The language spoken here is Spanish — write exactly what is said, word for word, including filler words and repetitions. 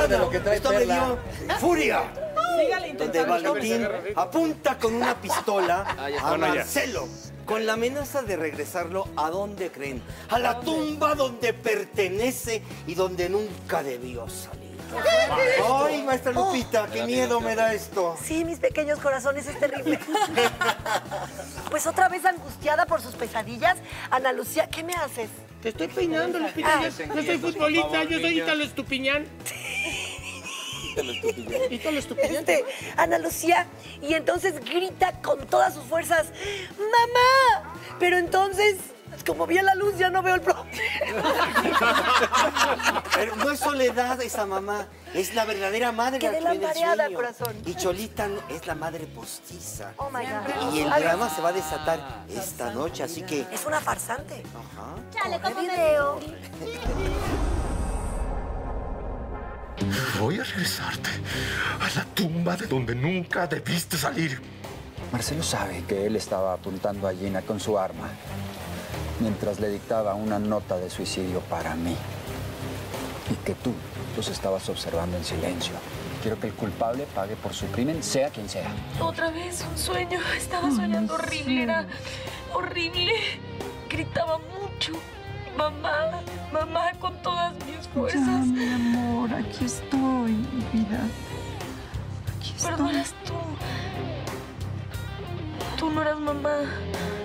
nada de lo que trae Esto me Perla. dio furia. Sígale Donde intentando. Valentín apunta con una pistola Ah, ya. a Bueno, ya. Marcelo, con la amenaza de regresarlo a donde creen, a la tumba donde pertenece y donde nunca debió salir. Ay, maestra Lupita, qué miedo me da esto. Sí, mis pequeños corazones, es terrible. Pues otra vez angustiada por sus pesadillas. Ana Lucía, ¿qué me haces? Te estoy peinando, Lupita. Ay. Yo, yo soy futbolista, yo soy Ítalo Estupiñán. Ítalo Estupiñán. Este, Ana Lucía, y entonces grita con todas sus fuerzas, ¡mamá! Pero entonces, como vi a la luz, ya no veo el problema. Pero no es Soledad esa mamá, es la verdadera madre Quedé la que ve en el lampareada, sueño. corazón. Y Cholita es la madre postiza. Oh, my God. Y el Ay, drama se va a desatar esta noche, así que... Es una farsante. Ajá. Chale, Corre ¿cómo me video. Voy a regresarte a la tumba de donde nunca debiste salir. Marcelo sabe que él estaba apuntando a Gina con su arma mientras le dictaba una nota de suicidio para mí. Y que tú los estabas observando en silencio. Quiero que el culpable pague por su crimen, sea quien sea. Otra vez un sueño. Estaba soñando horrible. Era horrible. Gritaba mucho. Mamá, mamá, con todas mis fuerzas. Ya, mi amor, aquí estoy, mi vida. Aquí estoy. Pero no eras tú. Tú no eras mamá.